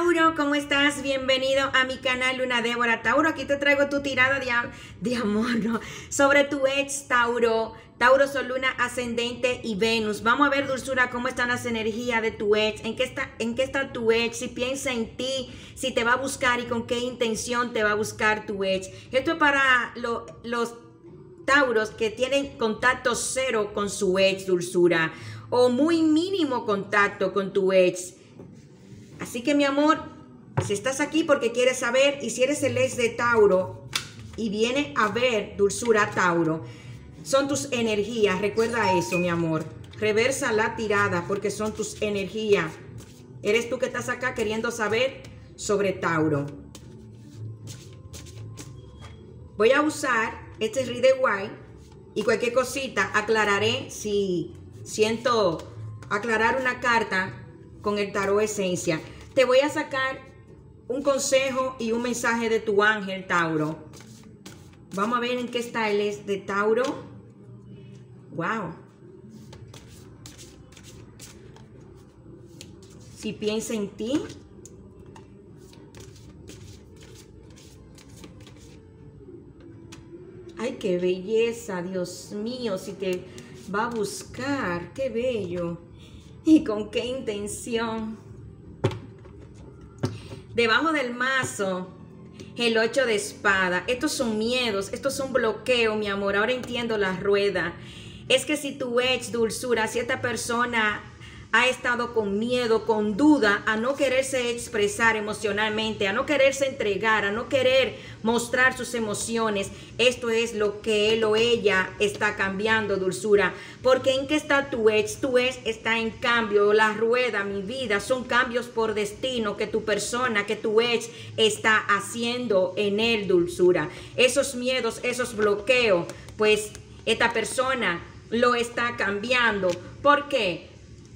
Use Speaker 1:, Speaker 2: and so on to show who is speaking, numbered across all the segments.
Speaker 1: Tauro, ¿cómo estás? Bienvenido a mi canal Luna Débora. Tauro, aquí te traigo tu tirada de amor, ¿no? Sobre tu ex, Tauro. Tauro, Sol, Luna, Ascendente y Venus. Vamos a ver, dulzura, cómo están las energías de tu ex. ¿En qué está tu ex? Si piensa en ti, si te va a buscar y con qué intención te va a buscar tu ex. Esto es para los Tauros que tienen contacto cero con su ex, dulzura, o muy mínimo contacto con tu ex. Así que, mi amor, si estás aquí porque quieres saber, y si eres el ex de Tauro y viene a ver, dulzura, Tauro, son tus energías. Recuerda eso, mi amor. Reversa la tirada porque son tus energías. Eres tú que estás acá queriendo saber sobre Tauro. Voy a usar este Rider White y cualquier cosita aclararé si siento aclarar una carta con el tarot esencia. Te voy a sacar un consejo y un mensaje de tu ángel, Tauro. Vamos a ver en qué está el ex de Tauro. Wow. Si piensa en ti. Ay, qué belleza, Dios mío, si te va a buscar, qué bello. ¿Y con qué intención? Debajo del mazo, el 8 de espada. Estos son miedos, estos son bloqueos, mi amor. Ahora entiendo la rueda. Es que si tu ex, dulzura, si esta persona ha estado con miedo, con duda, a no quererse expresar emocionalmente, a no quererse entregar, a no querer mostrar sus emociones, esto es lo que él o ella está cambiando, dulzura. Porque ¿en qué está tu ex? Tu ex está en cambio. La rueda, mi vida, son cambios por destino que tu persona, que tu ex está haciendo en él, dulzura. Esos miedos, esos bloqueos, pues esta persona lo está cambiando. ¿Por qué?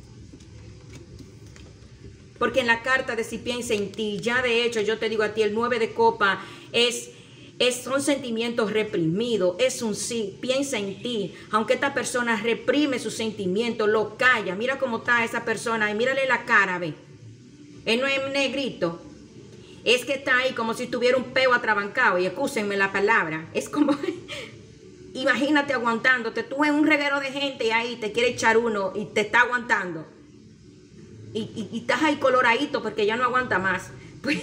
Speaker 1: Porque en la carta de si piensa en ti, ya de hecho yo te digo a ti, el 9 de copa son sentimientos reprimidos, es un sí, piensa en ti. Aunque esta persona reprime sus sentimientos, lo calla. Mira cómo está esa persona y mírale la cara, ve. Él no es negrito, es que está ahí como si tuviera un peo atrabancado, y excúsenme la palabra, es como... Imagínate aguantándote, tú en un reguero de gente y ahí te quiere echar uno y te está aguantando. Y estás ahí coloradito porque ya no aguanta más. Pues,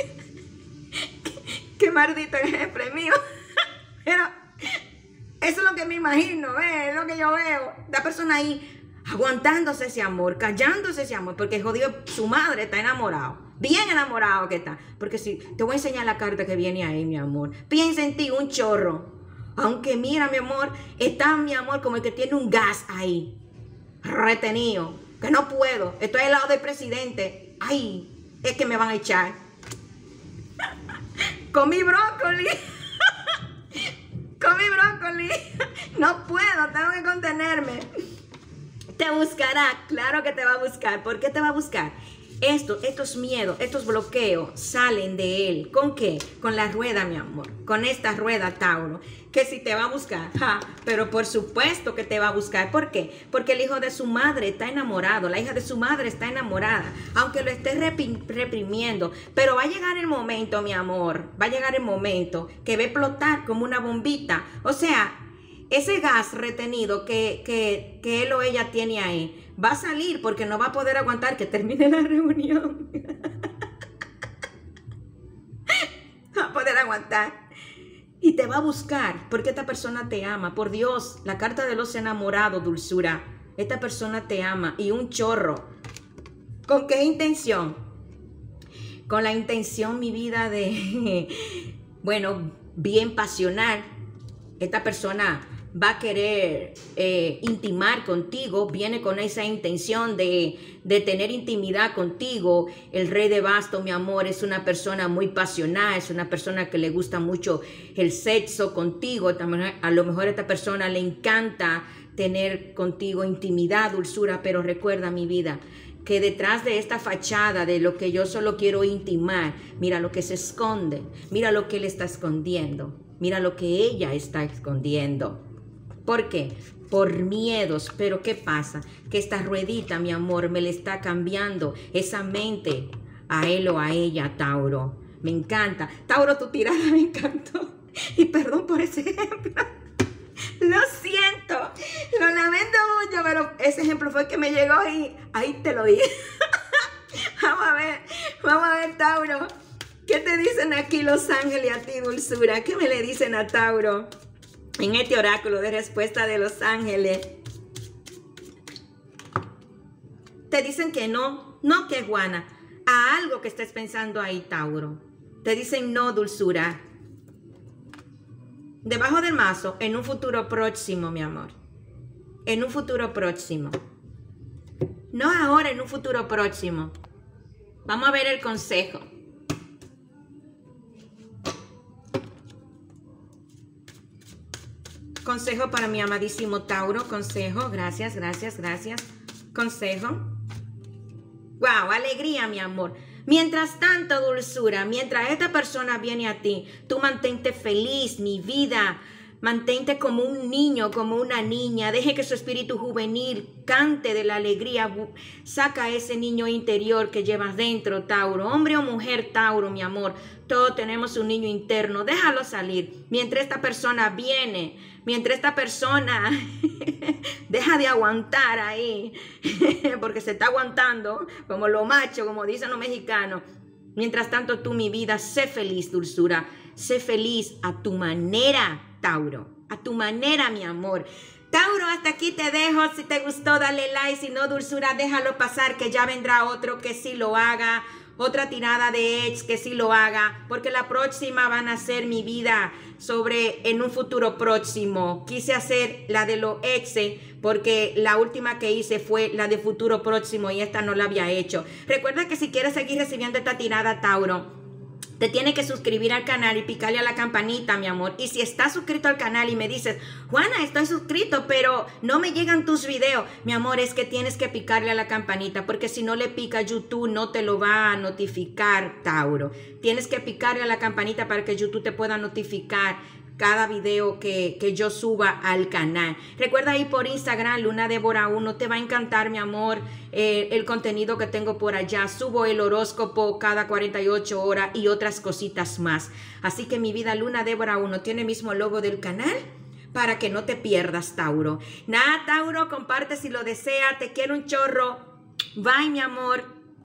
Speaker 1: qué maldito ejemplo mío. Pero eso es lo que me imagino, es lo que yo veo. La persona ahí aguantándose ese amor, callándose ese amor, porque jodido su madre está enamorado. Bien enamorado que está. Porque si te voy a enseñar la carta que viene ahí, mi amor. Piensa en ti, un chorro. Aunque mira, mi amor, está mi amor como el que tiene un gas ahí, retenido. Que no puedo, estoy al lado del presidente. Ay, es que me van a echar. Con mi brócoli. Con mi brócoli. No puedo, tengo que contenerme. Te buscará, claro que te va a buscar. ¿Por qué te va a buscar? Estos miedos, estos bloqueos salen de él. ¿Con qué? Con la rueda, mi amor. Con esta rueda, Tauro. Que si te va a buscar, pero por supuesto que te va a buscar. ¿Por qué? Porque el hijo de su madre está enamorado. La hija de su madre está enamorada. Aunque lo esté reprimiendo. Pero va a llegar el momento, mi amor. Va a llegar el momento que va a explotar como una bombita. O sea, ese gas retenido que él o ella tiene ahí va a salir porque no va a poder aguantar que termine la reunión. No va a poder aguantar. Y te va a buscar porque esta persona te ama. Por Dios, la carta de los enamorados, dulzura. Esta persona te ama y un chorro. ¿Con qué intención? Con la intención, mi vida, de, bueno, bien pasional. Esta persona va a querer intimar contigo, viene con esa intención de tener intimidad contigo. El rey de bastos, mi amor, es una persona muy pasional, es una persona que le gusta mucho el sexo contigo. También, a lo mejor a esta persona le encanta tener contigo intimidad, dulzura, pero recuerda, mi vida, que detrás de esta fachada de lo que yo solo quiero intimar, mira lo que se esconde, mira lo que él está escondiendo, mira lo que ella está escondiendo. ¿Por qué? Por miedos. Pero ¿qué pasa? Que esta ruedita, mi amor, me le está cambiando esa mente a él o a ella, Tauro. Me encanta. Tauro, tu tirada me encantó. Y perdón por ese ejemplo. Lo siento. Lo lamento mucho, pero ese ejemplo fue el que me llegó y ahí te lo dije. Vamos a ver, Tauro. ¿Qué te dicen aquí los ángeles a ti, dulzura? ¿Qué me le dicen a Tauro en este oráculo de respuesta de los ángeles? Te dicen que no, no que Juana, a algo que estés pensando ahí, Tauro. Te dicen no, dulzura. Debajo del mazo, en un futuro próximo, mi amor. En un futuro próximo. No ahora, en un futuro próximo. Vamos a ver el consejo. Consejo para mi amadísimo Tauro. Consejo. Gracias, gracias, gracias. Consejo. Wow, alegría, mi amor. Mientras tanto, dulzura, mientras esta persona viene a ti, tú mantente feliz, mi vida. Mantente como un niño, como una niña. Deje que su espíritu juvenil cante de la alegría. Saca ese niño interior que llevas dentro, Tauro. Hombre o mujer, Tauro, mi amor. Todos tenemos un niño interno. Déjalo salir. Mientras esta persona viene, mientras esta persona deja de aguantar ahí, porque se está aguantando, como lo macho, como dicen los mexicanos. Mientras tanto, tú, mi vida, sé feliz, dulzura. Sé feliz a tu manera, Tauro, a tu manera, mi amor. Tauro, hasta aquí te dejo. Si te gustó, dale like. Si no, dulzura, déjalo pasar, que ya vendrá otro que sí lo haga. Otra tirada de ex que sí lo haga. Porque la próxima van a ser mi vida sobre en un futuro próximo. Quise hacer la de los exes porque la última que hice fue la de futuro próximo y esta no la había hecho. Recuerda que si quieres seguir recibiendo esta tirada, Tauro, te tienes que suscribir al canal y picarle a la campanita, mi amor. Y si estás suscrito al canal y me dices, Juana, estoy suscrito, pero no me llegan tus videos, mi amor, es que tienes que picarle a la campanita, porque si no le pica YouTube, no te lo va a notificar, Tauro. Tienes que picarle a la campanita para que YouTube te pueda notificar cada video que yo suba al canal. Recuerda ir por Instagram, Luna Débora 1, te va a encantar, mi amor, el contenido que tengo por allá. Subo el horóscopo cada 48 horas y otras cositas más. Así que mi vida, Luna Débora 1, tiene el mismo logo del canal para que no te pierdas, Tauro. Nada, Tauro, comparte si lo desea. Te quiero un chorro. Bye, mi amor.